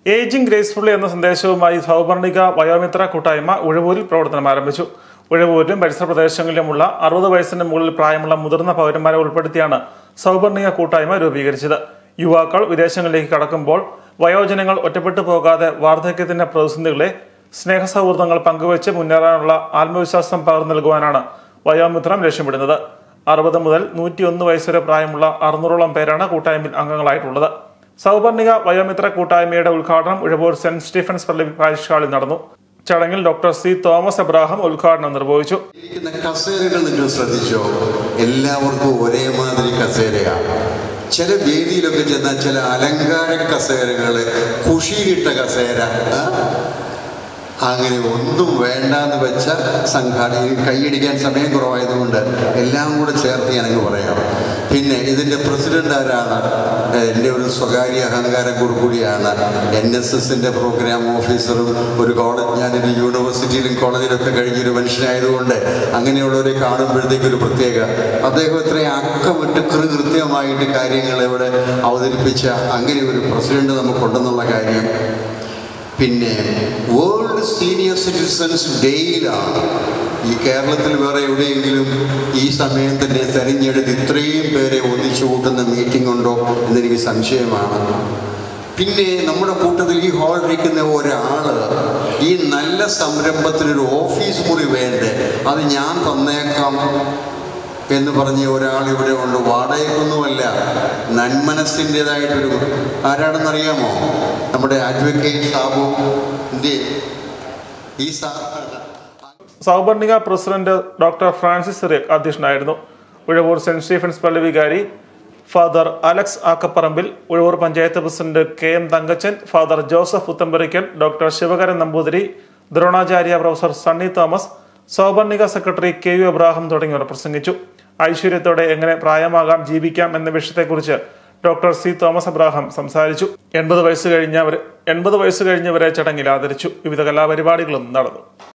Ageing gracefully എന്ന സന്ദേശവുമായി സൗപർണിക വയോമിത്ര കൂട്ടായ്മ ഉഴവൂരിൽ പ്രവർത്തനം ആരംഭിച്ചു. ഉഴവൂരിലും പരിസര പ്രദേശങ്ങളിലുമുള്ള 60 വയസ്സിന് മുകളിൽ പ്രായമുള്ള മുതിർന്ന പൗരന്മാരെ ഉൾപ്പെടുത്തിയാണ് സൗപർണിക കൂട്ടായ്മ രൂപീകരിച്ചത്. യുവാക്കൾ വിദേശങ്ങളിലേക്ക് കടക്കുമ്പോൾ വയോജനങ്ങൾ ഒറ്റപ്പെട്ടു പോകാതെ വാർദ്ധക്യത്തിന്റെ പ്രതിസന്ധികളെ സ്നേഹസൗഹൃദങ്ങൾ പങ്കുവച്ച് മുന്നേറാനുള്ള ആത്മവിശ്വാസം പകർന്നു നൽകുവാനാണ് വയോമിത്രം ലക്ഷ്യമിടുന്നത്. 60 മുതൽ 101 വയസ്സ് വരെ പ്രായമുള്ള 600ഓളം പേരാണ് കൂട്ടായ്മയിൽ അംഗങ്ങളായിട്ടുള്ളത്. സൗപർണിക വയോമിത്ര കൂട്ടായ്മയുടെ ഉദ്ഘാടനം ഉഴവൂർ സെന്റ് സ്റ്റീഫൻസ് പള്ളി പാരിഷ് ഹാളിൽ നടന്നു. ചടങ്ങിൽ ഡോക്ടർ സി തോമസ് എബ്രാഹാം ഉദ്ഘാടനം നിർവഹിച്ചു. കസേരകൾ നിങ്ങൾ ശ്രദ്ധിച്ചോ? എല്ലാവർക്കും ഒരേമാതിരി കസേരയാണ്. ചില വേദിയിലൊക്കെ ചെന്നാൽ ചില അലങ്കാര കസേരകള്, കുഷിയിലിട്ട കസേര, അങ്ങനെ ഒന്നും വേണ്ടാന്ന് വെച്ച സംഘാടകർ കൈയടിക്കാൻ സമയം കുറവായതുകൊണ്ട് എല്ലാം കൂടെ ചേർത്ത് ഞാനങ്ങ് പറയാം. പിന്നെ ഇതിൻ്റെ പ്രസിഡന്റ് ആരാണ്? എൻ്റെ ഒരു സ്വകാര്യ അഹങ്കാരം കൂടിയാണ്. NSSൻ്റെ പ്രോഗ്രാം ഓഫീസറും ഒരു കോളേജ്, ഞാനൊരു യൂണിവേഴ്സിറ്റിയിലും കോളേജിലൊക്കെ കഴിഞ്ഞൊരു മനുഷ്യനായതുകൊണ്ട് അങ്ങനെയുള്ളവരെ കാണുമ്പോഴത്തേക്കൊരു പ്രത്യേക അദ്ദേഹം ഇത്രയും അക്കമിട്ട് കൃത്യമായിട്ട് കാര്യങ്ങൾ ഇവിടെ അവതരിപ്പിച്ച അങ്ങനെ ഒരു പ്രസിഡന്റ് നമുക്കുണ്ടെന്നുള്ള കാര്യം. പിന്നെ വേൾഡ് സീനിയർ സിറ്റിസൺസ് ഡേയിലാണ് ഈ കേരളത്തിൽ വേറെ എവിടെയെങ്കിലും ഈ സമയം തന്നെ തെരഞ്ഞെടുത്ത് ഇത്രയും പേരെ ഒന്നിച്ചു കൂട്ടുന്ന മീറ്റിംഗ് ഉണ്ടോ എന്നെനിക്ക് സംശയമാണ്. പിന്നെ നമ്മുടെ കൂട്ടത്തിൽ ഈ ഹാളിലിരിക്കുന്ന ഒരാള് ഈ നല്ല സംരംഭത്തിനൊരു ഓഫീസ് മുറി വേണ്ടേ, അത് ഞാൻ തന്നേക്കാം എന്ന് പറഞ്ഞ ഒരാൾ ഇവിടെ ഉണ്ട്. വാടകയ്ക്കൊന്നുമല്ല, നന്മനസ്സിൻ്റെതായിട്ടൊരു ആരാണെന്നറിയാമോ? നമ്മുടെ അഡ്വക്കേറ്റ് സാബു. ഈ Souparnika president doctor Francis Cyriac അധ്യക്ഷനായിരുന്നു. ഉഴവൂർ സെന്റ് സ്റ്റീഫൻസ് പള്ളി വികാരി father Alex Akkaparambil, Uzhavoor panchayat president KM Thankachan, father Joseph Puthamparickal, doctor Sivakaran Namboothiri, Dronacharya professor Sunny Thomas, Souparnika secretary KU Abraham തുടങ്ങിയവർ പ്രസംഗിച്ചു. ഐശ്വര്യത്തോടെ എങ്ങനെ പ്രായമാകാം, ജീവിക്കാം എന്ന വിഷയത്തെക്കുറിച്ച് ഡോക്ടർ സി തോമസ് എബ്രാഹാം സംസാരിച്ചു. 80 വയസ്സ് കഴിഞ്ഞവരെ ചടങ്ങിൽ ആദരിച്ചു. വിവിധ കലാപരിപാടികളും നടന്നു.